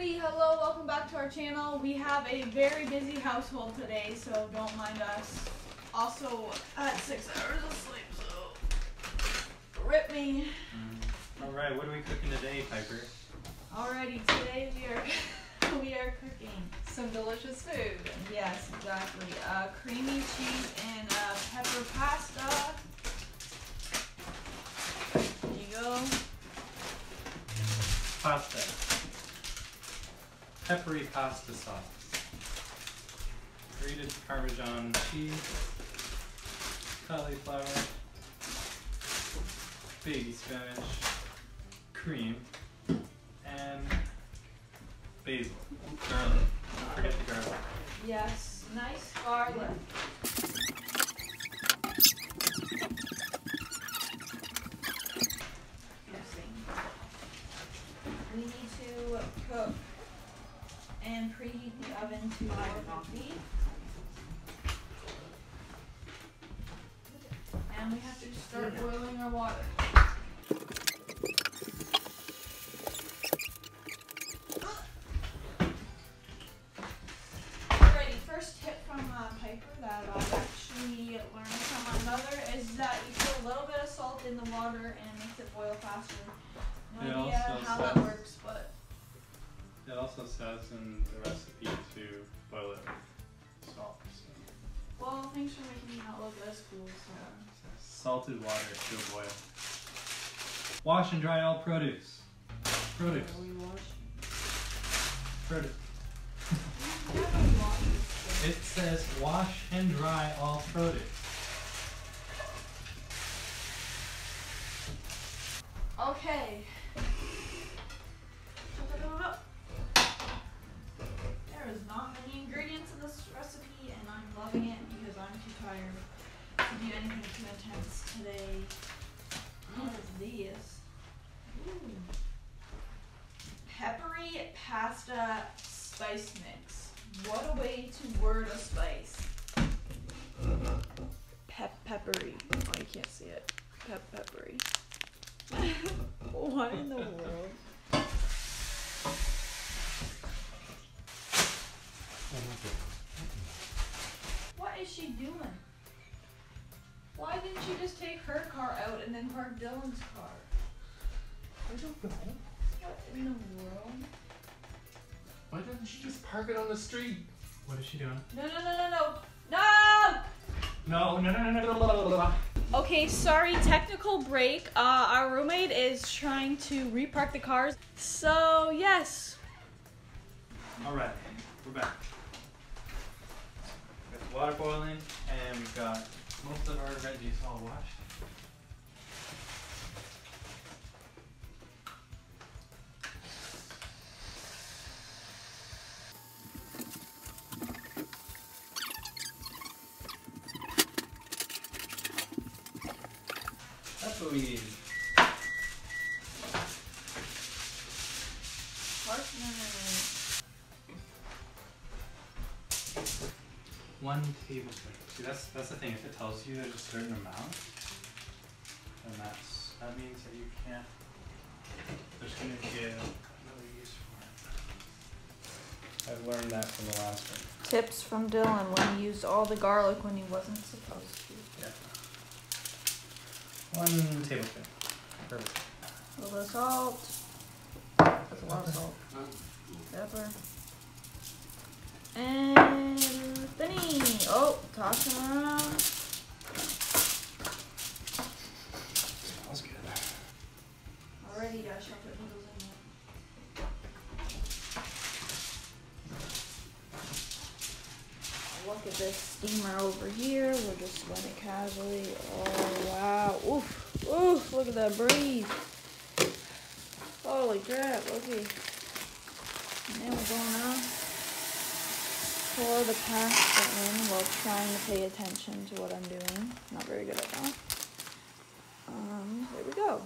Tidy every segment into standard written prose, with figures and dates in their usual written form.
Alrighty, hello, welcome back to our channel. We have a very busy household today, so don't mind us. Also, I had 6 hours of sleep, so rip me. Alright, what are we cooking today, Piper? Alrighty, today we are cooking some delicious food. Yes, exactly. Creamy cheese and pepper pasta. There you go. Pasta. Peppery pasta sauce. Grated Parmesan cheese. Cauliflower. Baby spinach. Cream. And basil. Garlic. Don't forget the garlic. Yes, nice garlic. We need to cook and preheat the oven to 450. And we have to start boiling our water. Alrighty, first tip from Piper that I've actually learned from my mother is that you put a little bit of salt in the water and it makes it boil faster. No idea how that works, but it also says in the recipe to boil it with salt. So. Well, thanks for making me not look as cool. Salted water to a boil. Wash and dry all produce. Produce. Produce. It says wash and dry all produce. Okay. There is not many ingredients in this recipe, and I'm loving it because I'm too tired to do anything too intense today. What is this? Ooh. Peppery pasta spice mix. What a way to word a spice. Peppery. Oh, you can't see it. Peppery. What in the world? What is she doing? Why didn't she just take her car out and then park Dylan's car? I don't know. What in the world? Why doesn't she just park it on the street? What is she doing? No, no, no, no, no. No! No. Okay, sorry, technical break. Our roommate is trying to repark the cars. So, yes. Alright, we're back. We've got the water boiling, and we've got most of our veggies all washed. That's what we need. One tablespoon. See, that's the thing. If it tells you there's a certain amount, then that means that you can't. There's going to be no use for it. I've learned that from the last one. Tips from Dylan when he used all the garlic when he wasn't supposed to. Yeah. 1 tablespoon. Perfect. A little bit of salt. That's a lot of salt. Pepper. And spinning. Oh, toss it around. Smells good. Already got chocolate noodles in there. Look at this steamer over here. We'll just spin it casually. Oh, wow. Oof. Oof. Look at that breeze. Holy crap. Okay. And then we're going on. Pour the pasta in while trying to pay attention to what I'm doing. Not very good at that. There we go.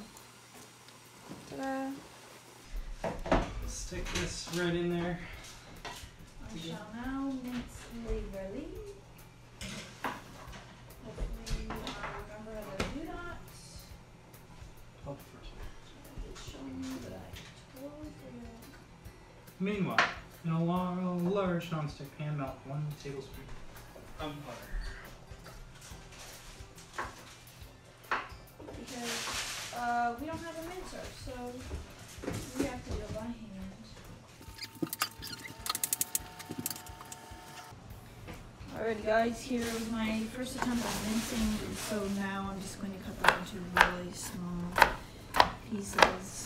Ta-da. Stick this right in there. I shall now mince legally. Hopefully remember how to do that. Help first. I did show you, but I totally forgot. Meanwhile, in a large nonstick pan, melt 1 tablespoon of butter. Because we don't have a mincer, so we have to do it by hand. Alright guys, here was my first attempt at mincing, so now I'm just going to cut them into really small pieces.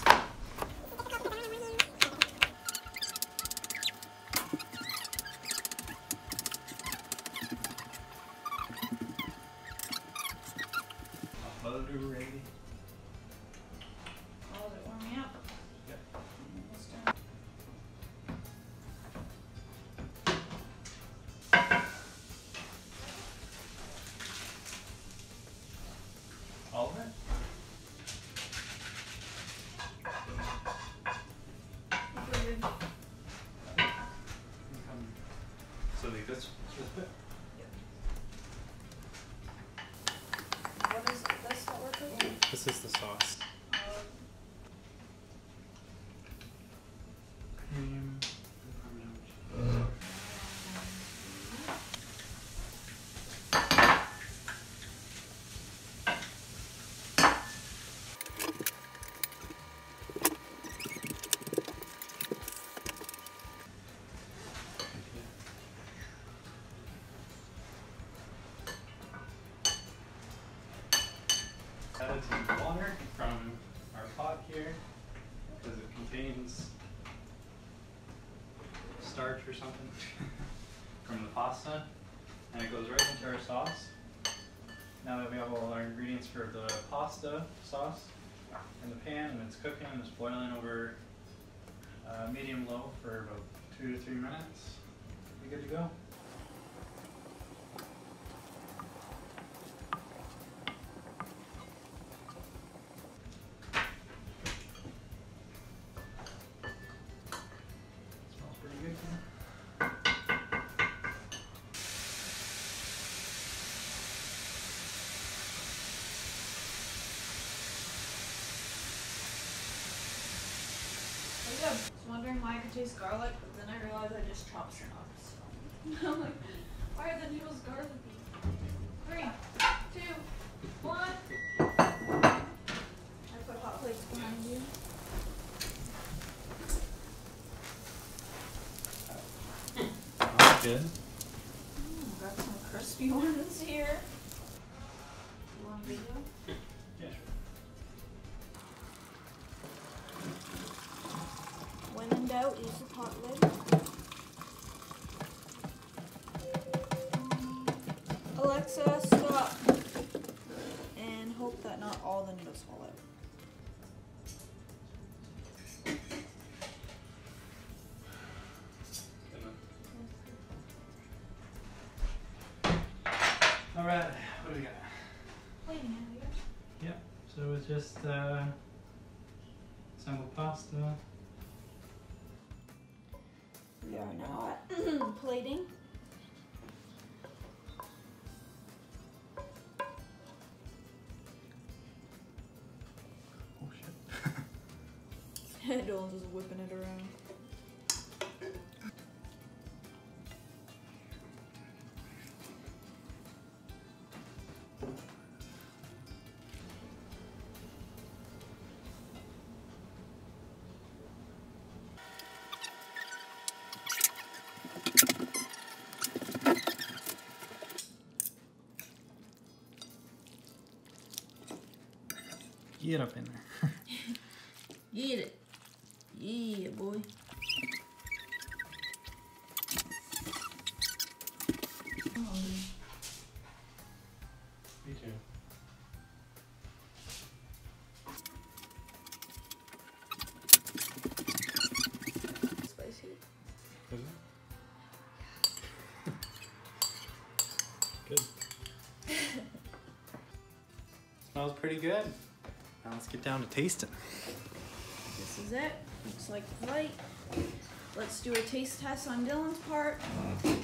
Butter ready. Oh, is it warming up? Yep. Almost done. All of it? So like this bit? What is this that we're cooking? This is the sauce. Cream. Added some water from our pot here because it contains starch or something from the pasta, and it goes right into our sauce. Now that we have all our ingredients for the pasta sauce in the pan and it's cooking and it's boiling over medium low for about 2 to 3 minutes, we're good to go. Smells pretty good here. Pretty good. I was wondering why I could taste garlic, but then I realized I just chopped some up. So I'm like, why are the noodles garlicky? 3, 2, 1. I put hot plates behind you. That's good. Got some crispy ones here. You want video? Yeah, sure. When in doubt, use the pot lid. Alexa, stop. And hope that not all the noodles fall out. Alright, what do we got? Plating out here. Yep, so it's just assembled pasta. We are now at plating. Oh shit. Dylan's just whipping it around. Get up in there. Get it. Yeah, boy. I'm hungry. Me too. Spicy. Is it? Good. Smells pretty good. Now let's get down to tasting. This is it. Looks like right. Let's do a taste test on Dylan's part. If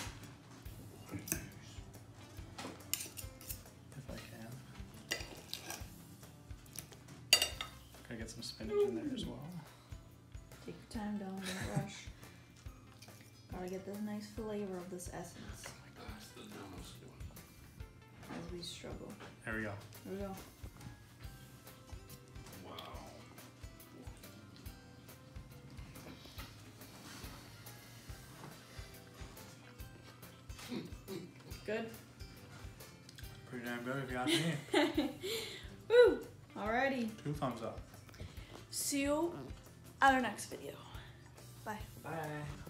I can. Gotta get some spinach in there as well. Take your time, Dylan. Don't rush. Gotta get the nice flavor of this essence Oh my gosh, the dumbest one. as we struggle. There we go. There we go. Wow. Good? Pretty damn good if you ask me. Woo! Alrighty. 2 thumbs up. See you at our next video. Bye. Bye.